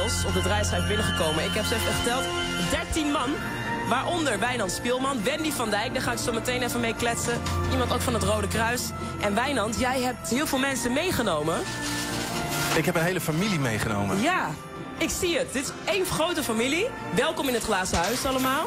inmiddels op de draaischijf binnengekomen. Ik heb ze even geteld. 13 man. Waaronder Wijnand Spielman, Wendy van Dijk, daar ga ik zo meteen even mee kletsen. Iemand ook van het Rode Kruis. En Wijnand, jij hebt heel veel mensen meegenomen. Ik heb een hele familie meegenomen. Ja, ik zie het. Dit is één grote familie. Welkom in het glazen huis allemaal.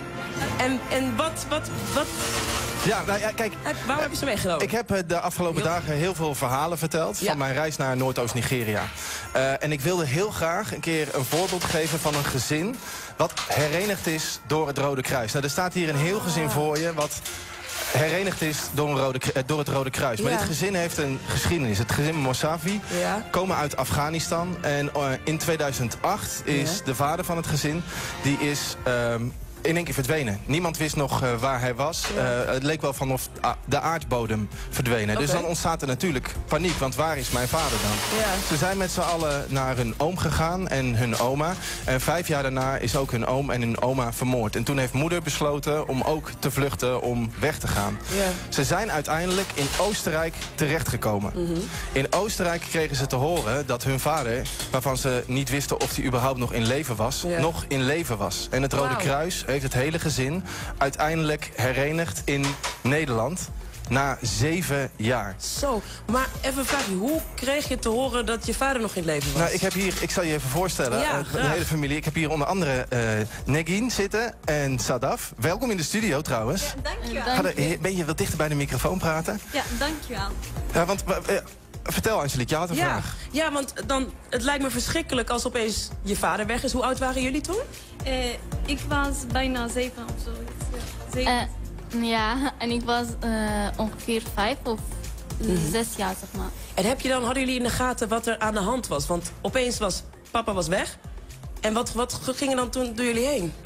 En wat... Ja, nou ja, kijk. Waarom heb je ze meegenomen? Ik heb de afgelopen dagen heel veel verhalen verteld van mijn reis naar Noordoost-Nigeria. En ik wilde heel graag een keer een voorbeeld geven van een gezin wat herenigd is door het Rode Kruis. Nou, er staat hier een heel gezin voor je wat herenigd is door het Rode Kruis. Maar dit gezin heeft een geschiedenis. Het gezin Mosavi komen uit Afghanistan. En in 2008 is de vader van het gezin, die is in één keer verdwenen. Niemand wist nog waar hij was. Het leek wel vanaf de aardbodem verdwenen. Dus dan ontstaat er natuurlijk paniek. Want waar is mijn vader dan? Ja. Ze zijn met z'n allen naar hun oom gegaan en hun oma. En 5 jaar daarna is ook hun oom en hun oma vermoord. En toen heeft moeder besloten om ook te vluchten, om weg te gaan. Ja. Ze zijn uiteindelijk in Oostenrijk terechtgekomen. In Oostenrijk kregen ze te horen dat hun vader, waarvan ze niet wisten of hij überhaupt nog in leven was, nog in leven was. En het Rode Kruis heeft het hele gezin uiteindelijk herenigd in Nederland na 7 jaar. Zo, maar even een vraagje. Hoe kreeg je te horen dat je vader nog in leven was? Nou, ik heb hier, ik zal je even voorstellen, de hele familie. Ik heb hier onder andere Negin zitten en Sadaf. Welkom in de studio trouwens. Ja, dankjewel. Ben je wat dichter bij de microfoon praten? Ja, dankjewel. Ja, want vertel Angelique, je had een vraag. Ja, want dan, het lijkt me verschrikkelijk als opeens je vader weg is. Hoe oud waren jullie toen? Ik was bijna 7 of zo. 7. Ja, en ik was ongeveer 5 of 6 jaar, zeg maar. En hadden jullie in de gaten wat er aan de hand was? Want opeens was papa weg. En wat ging er dan toen door jullie heen?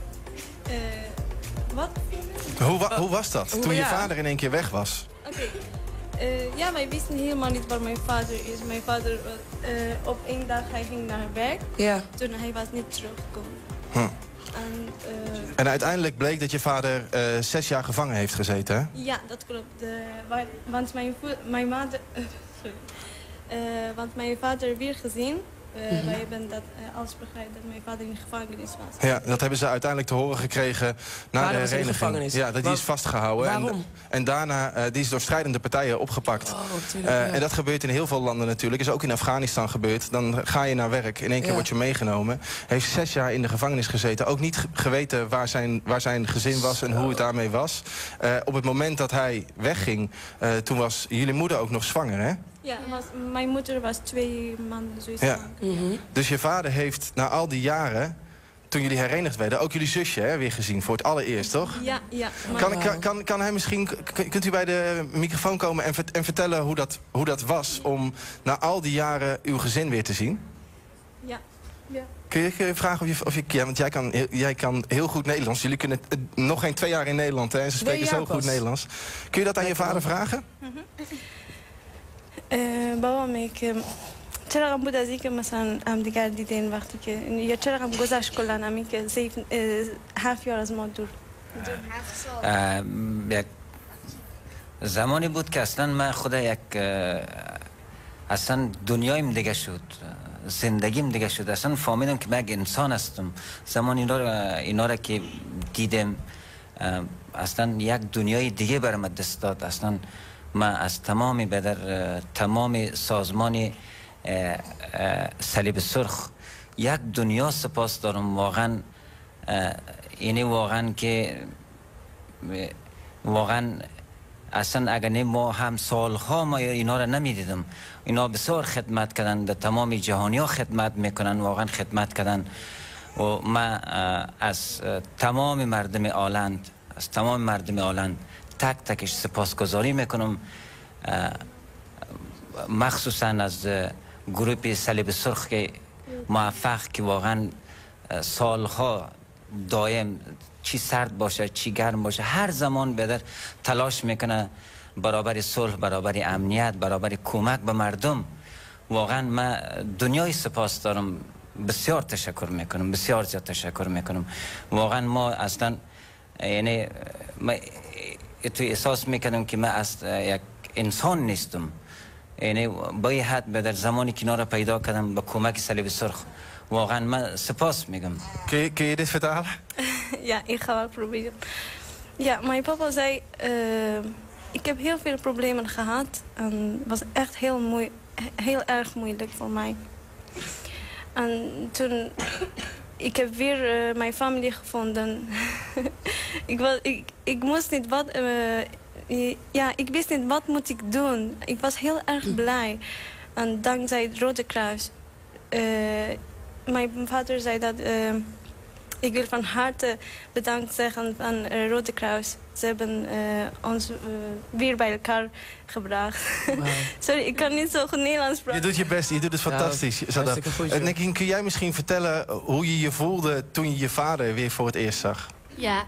Wat? Hoe was dat, toen je vader in één keer weg was? Oké. Ja, wij wisten helemaal niet waar mijn vader is. Mijn vader, op één dag hij ging naar werk. Ja. Toen hij was niet teruggekomen. En uiteindelijk bleek dat je vader 6 jaar gevangen heeft gezeten, hè? Ja, dat klopt. Want mijn vader weer gezien. Wij hebben dat alles begrepen dat mijn vader in de gevangenis was. Ja, dat hebben ze uiteindelijk te horen gekregen na de hereniging. Ja, die is vastgehouden. Waarom? En daarna, die is door strijdende partijen opgepakt. En dat gebeurt in heel veel landen natuurlijk. Is ook in Afghanistan gebeurd. Dan ga je naar werk, in één keer word je meegenomen. Heeft 6 jaar in de gevangenis gezeten. Ook niet geweten waar zijn gezin was en hoe het daarmee was. Op het moment dat hij wegging, toen was jullie moeder ook nog zwanger, hè? Ja, mijn moeder was 2 maanden zo lang. Dus je vader heeft na al die jaren, toen jullie herenigd werden, ook jullie zusje weer gezien voor het allereerst, toch? Ja, ja. Kan hij misschien, kunt u bij de microfoon komen en vertellen hoe dat was om na al die jaren uw gezin weer te zien? Ja. Ja. Kun je vragen of je ja, want jij kan heel goed Nederlands. Jullie kunnen nog geen 2 jaar in Nederland, hè? En ze spreken zo goed Nederlands. Kun je dat aan je vader vragen? بابام که چرا غم بود از اینکه مثلا همدیگر دیدین وقتی که یا چرا غم گذشت کلا همین که 7 jaar از ما دور یک زمانی بود که اصلا من خدا یک اصلا دنیایم دیگه شد زندگیم دیگه شد اصلا فهمیدم که من یک انسان هستم زمان اینا را که دیدم اصلا یک دنیای دیگه برام دست داد اصلا من از تمام تمام سازمان صلیب سرخ یک دنیا سپاس دارم واقعا اینه واقعا که واقعا اصلا اگر ما هم سالها ما اینا را نمیدیدم اینا بسیار خدمت کردن در تمام جهانی ها خدمت میکنن واقعا خدمت کردن و من از تمام مردم آلند تک تکش سپاسگزاری میکنم مخصوصا از گروه صلیب سرخ که موفق که واقعا سالها دائم چی سرد باشه چی گرم باشه هر زمان بدر تلاش میکنه برابر صلح برابر امنیت برابر کمک به مردم واقعا من دنیای سپاس دارم بسیار تشکر میکنم بسیار زیاد تشکر میکنم واقعا ما اصلا یعنی تو احساس میکنم که من یک انسان نیستم یعنی باید به در زمانی که اینا را پیدا کردم با کمک صلیب سرخ واقعا من سپاس میگم. Kun je dit vertalen? Ja, ik ga wel proberen. Ja, mijn papa zei... ik heb heel veel problemen gehad. En het was echt heel erg moeilijk voor mij. En toen... Ik heb weer mijn familie gevonden. ik moest niet wat... ik wist niet wat moet ik doen. Ik was heel erg blij. En dankzij het Rode Kruis. Mijn vader zei dat... ik wil van harte bedankt zeggen aan Rode Kruis. Ze hebben ons weer bij elkaar gebracht. Wow. Sorry, ik kan niet zo goed Nederlands praten. Je doet je best, je doet het fantastisch. Nekien, kun jij misschien vertellen hoe je je voelde toen je je vader weer voor het eerst zag? Ja,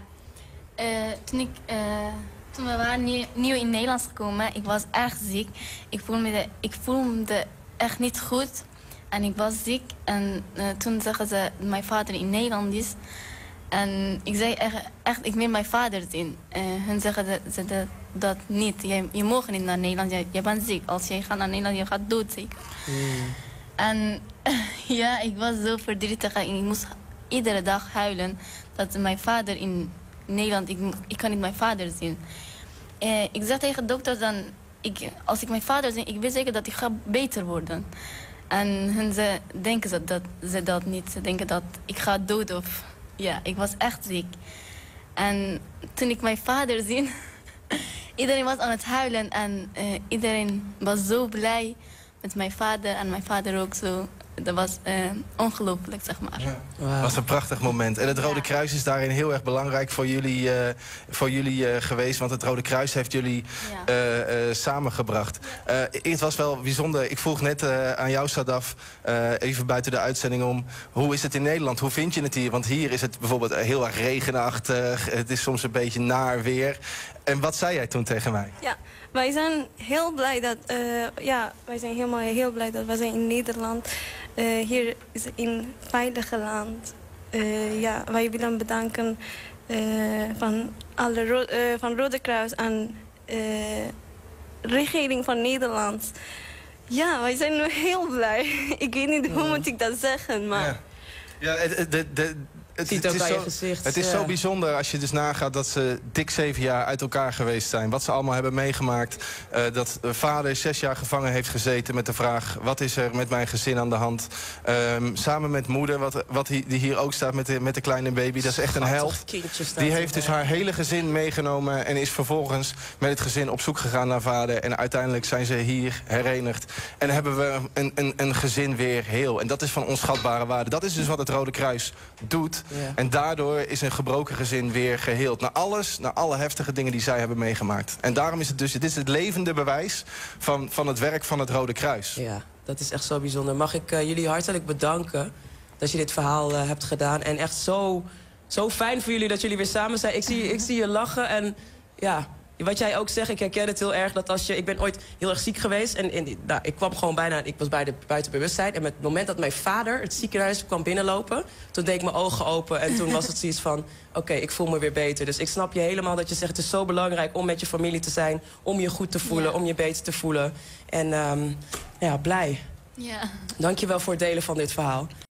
toen we waren nieuw in Nederland gekomen, ik was erg ziek. Ik voelde me echt niet goed. En ik was ziek en toen zeggen ze dat mijn vader in Nederland is. En ik zei echt ik wil mijn vader zien. Hun zeggen dat niet. Je mag niet naar Nederland, je bent ziek. Als je gaat naar Nederland, je gaat dood zeker. En ja, ik was zo verdrietig en ik moest iedere dag huilen. Dat mijn vader in Nederland, ik kan niet mijn vader zien. Ik zei tegen de dokter dan, als ik mijn vader zie, ik weet zeker dat ik ga beter worden. En hun denken dat niet. Ze denken dat ik ga dood of... Ja, ik was echt ziek. En toen ik mijn vader zie... iedereen was aan het huilen. En iedereen was zo blij met mijn vader. En mijn vader ook zo. Dat was ongelooflijk, zeg maar. Ja. Wow. Dat was een prachtig moment. En het Rode Kruis is daarin heel erg belangrijk voor jullie geweest. Want het Rode Kruis heeft jullie samengebracht. Het was wel bijzonder. Ik vroeg net aan jou, Sadaf, even buiten de uitzending om... hoe is het in Nederland? Hoe vind je het hier? Want hier is het bijvoorbeeld heel erg regenachtig. Het is soms een beetje naar weer. En wat zei jij toen tegen mij? Ja, wij zijn heel blij dat... wij zijn helemaal heel blij dat we zijn in Nederland. Hier is een veilige land. Wij willen bedanken van Rode Kruis en regering van Nederland. Ja, wij zijn nu heel blij. Ik weet niet hoe moet ik dat zeggen, maar... Ja, het is zo bijzonder als je dus nagaat dat ze dik 7 jaar uit elkaar geweest zijn. Wat ze allemaal hebben meegemaakt. Dat vader 6 jaar gevangen heeft gezeten met de vraag... wat is er met mijn gezin aan de hand? Samen met moeder, die hier ook staat met de kleine baby. Dat is echt een held. Die heeft dus haar hele gezin meegenomen... en is vervolgens met het gezin op zoek gegaan naar vader. En uiteindelijk zijn ze hier herenigd. En hebben we een gezin weer heel. En dat is van onschatbare waarde. Dat is dus wat het Rode Kruis doet... Ja. En daardoor is een gebroken gezin weer geheeld. Naar alle heftige dingen die zij hebben meegemaakt. En daarom is het dus, dit is het levende bewijs van het werk van het Rode Kruis. Ja, dat is echt zo bijzonder. Mag ik jullie hartelijk bedanken dat je dit verhaal hebt gedaan. En echt zo fijn voor jullie dat jullie weer samen zijn. Ik zie je lachen en ja... Wat jij ook zegt, ik herken het heel erg, dat ik ben ooit heel erg ziek geweest en ik kwam gewoon ik was buiten bewustzijn. En met het moment dat mijn vader het ziekenhuis kwam binnenlopen, toen deed ik mijn ogen open en toen was het zoiets van, oké, ik voel me weer beter. Dus ik snap je helemaal dat je zegt, het is zo belangrijk om met je familie te zijn, om je goed te voelen, om je beter te voelen. En blij. Ja. Dank je wel voor het delen van dit verhaal.